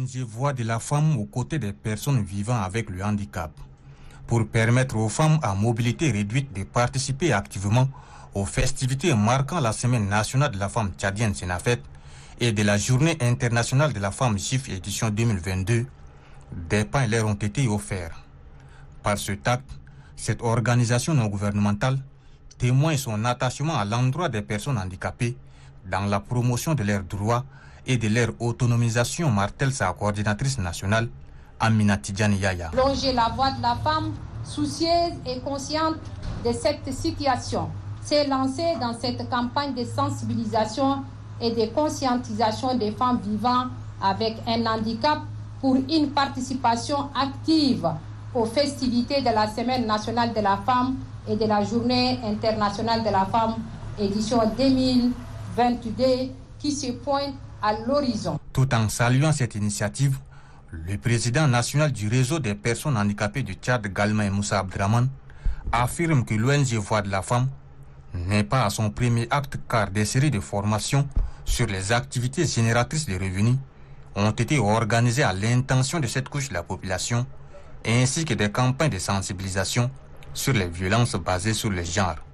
L'ONG Voix de la femme aux côtés des personnes vivant avec le handicap, pour permettre aux femmes à mobilité réduite de participer activement aux festivités marquant la Semaine nationale de la femme tchadienne Senafet et de la Journée internationale de la femme GIF édition 2022, des pains leur ont été offerts. Par cet acte, cette organisation non gouvernementale témoigne son attachement à l'endroit des personnes handicapées dans la promotion de leurs droits et de leur autonomisation, martèle sa coordinatrice nationale, Amina Tidjani Yaya. Longer la voix de la femme, soucieuse et consciente de cette situation, s'est lancée dans cette campagne de sensibilisation et de conscientisation des femmes vivant avec un handicap pour une participation active aux festivités de la Semaine nationale de la femme et de la Journée internationale de la femme, édition 2022, qui se pointe à l'horizon. Tout en saluant cette initiative, le président national du réseau des personnes handicapées du Tchad, Galma et Moussa Abdraman, affirme que l'ONG Voix de la femme n'est pas à son premier acte car des séries de formations sur les activités génératrices de revenus ont été organisées à l'intention de cette couche de la population, ainsi que des campagnes de sensibilisation sur les violences basées sur le genre.